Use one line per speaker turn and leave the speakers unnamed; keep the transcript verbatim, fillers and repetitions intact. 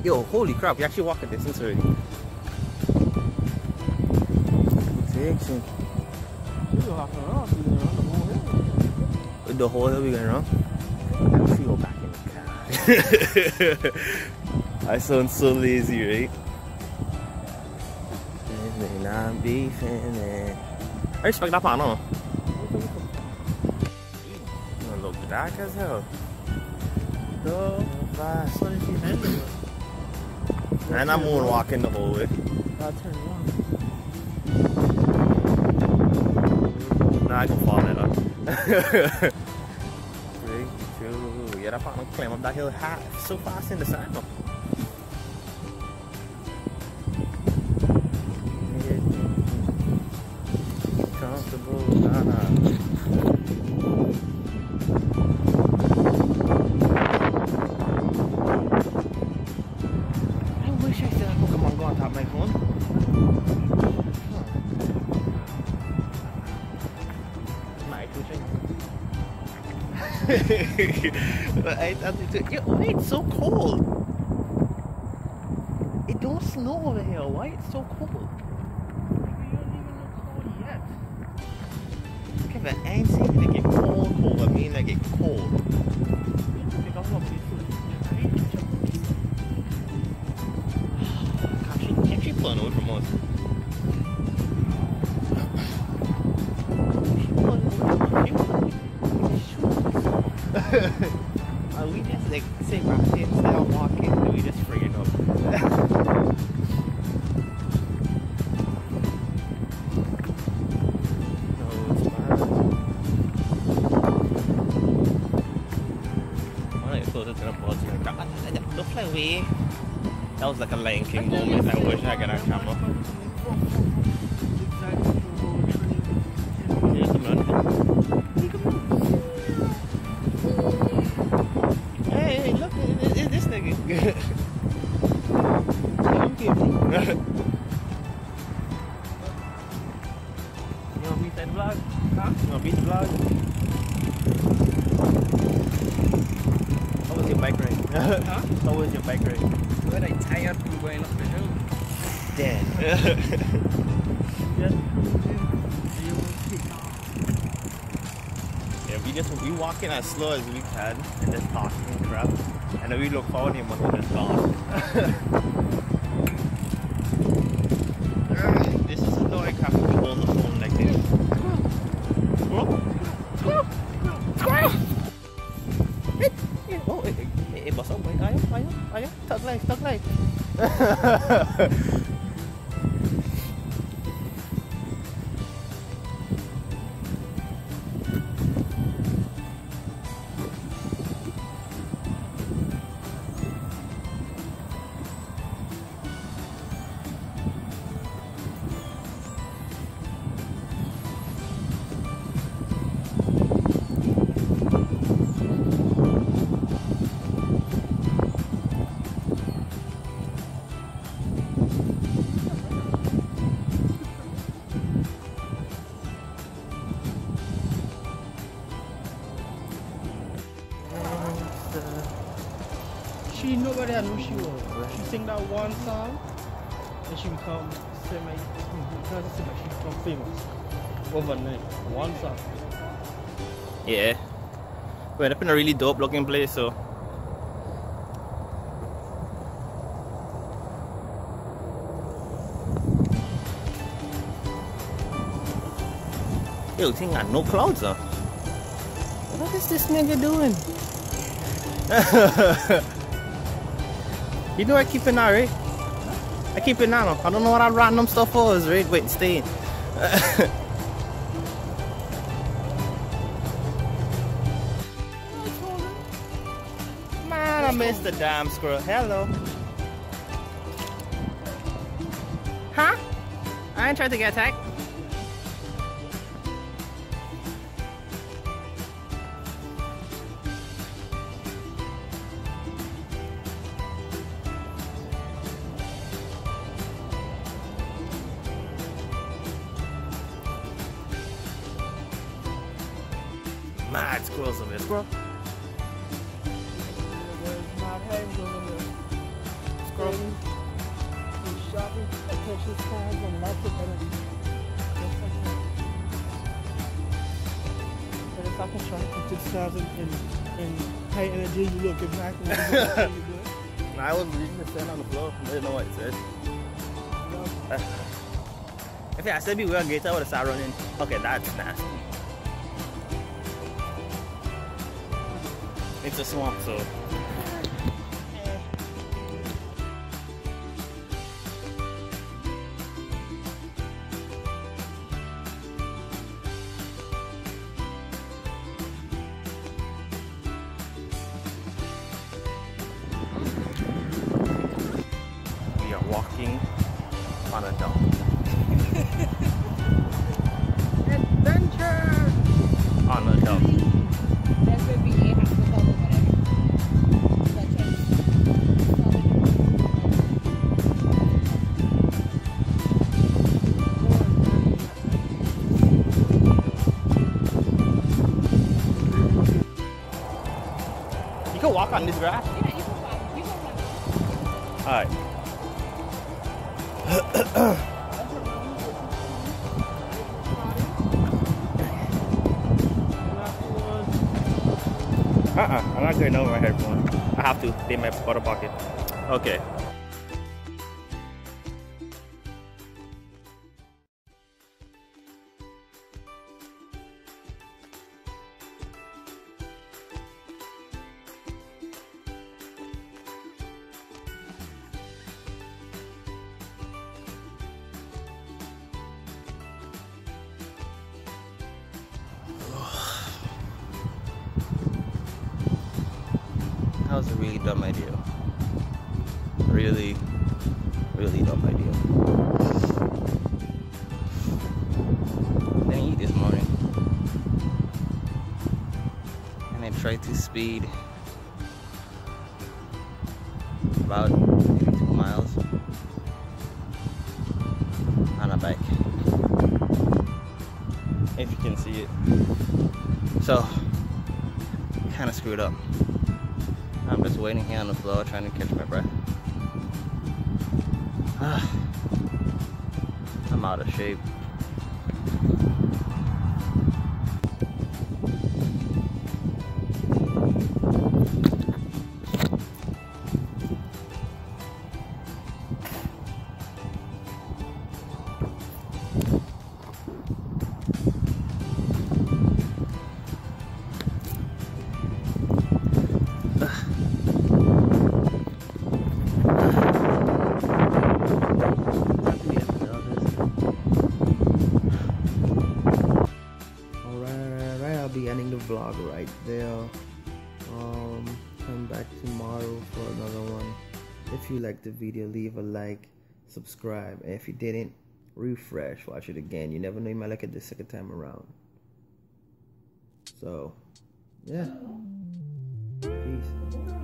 Yo, holy crap, we actually walked a distance already. Protection. With the whole hill we going around? Let's go back in the car. I sound so lazy, right? I'm beefing it. I respect that part, no? It look dark as hell. So fast. What is he handling? And I'm moonwalking the whole way.
I'll turn it on.
Nah, I can fall in it up. Three, two, yeah, that part I'm climb up that hill high, so fast in the side. No? Comfortable, nah, nah. I, I, yo, why it's so cold? It don't snow over here. Why it's so cold?
We don't even know cold yet.
Okay, but I ain't saying they get cold, cold. I mean, they get cold. Gosh, she actually pulling away from us. She pulling away from us. Are we just like say rapid instead of walking? Or we just friggin' up? No, it's bad. I want to get closer to the boats. Don't fly away. That was like a Lion King moment. I wish I got on camera. Here's the man. Hey, look, it's this nigga. I'm kidding. You wanna beat that vlog? Huh? You wanna beat the vlog? How was your bike ride? Huh? How was your bike ride?
Good, I'm tired from going up the hill.
Dead.
Yeah.
Yeah, we just we walk in as slow as we can and just talking crap. And then we look forward and we're just gone. This is annoying having to hold the phone like this. Squirrel? Squirrel? Squirrel! Oh, eh, eh, eh, bust up, wait, ayaw, ayaw, ayaw, tug life, tug life.
She nobody I knew she was. She sing that one song and she become semi she become famous overnight. One song.
Yeah. We ended up in a really dope looking place, so. Yo, thing got no clouds, huh? What is this nigga doing? You know I keep an eye, right? I keep an eye on. I don't know what that random stuff was, right? Wait, stay in. Man, I missed the damn squirrel. Hello. Huh? I ain't trying to get attacked. Mad squirrels over here. Squirrel. scroll.
And shopping attention spans and lots of energy. But if I can try to attention spans and, and, and high energy, you look exactly what you're doing.
I was reading the stand on the floor. I didn't know what it said. Uh, if I said we were gator, I would have started running. Okay, that's nasty. It's a swamp, so. We are walking on a dog.
Adventure!
On a dog.
That's where we have to go over there. That's it.
You can walk on this grass.
Yeah, you can walk. You can walk.
Alright. Uh-uh, I'm not going over my headphones. I have to, they in my bottle pocket. Okay. That was a really dumb idea. Really, really dumb idea. Didn't eat this morning. And I tried to speed about maybe two miles on a bike. If you can see it. So, kind of screwed up. I'm just waiting here on the floor trying to catch my breath. I'm out of shape.
Be ending the vlog right there. Um, come back tomorrow for another one. If you liked the video, leave a like, subscribe, and if you didn't, refresh, watch it again. You never know, you might like it the second time around. So, yeah. Peace.